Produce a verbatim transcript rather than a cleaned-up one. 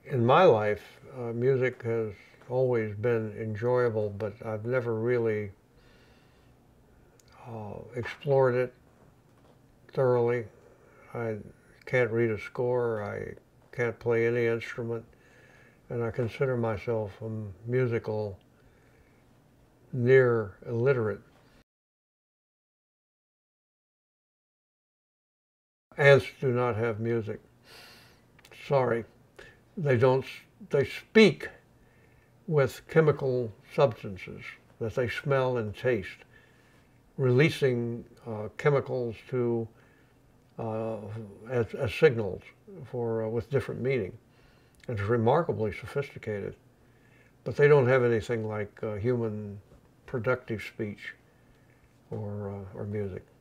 In my life, uh, music has always been enjoyable, but I've never really uh, explored it thoroughly. I can't read a score, I can't play any instrument, and I consider myself a musical near illiterate. Ants do not have music. Sorry. They don't, they speak with chemical substances that they smell and taste, releasing uh, chemicals to uh, as, as signals for uh, with different meaning. It's remarkably sophisticated, but they don't have anything like uh, human productive speech or uh, or music.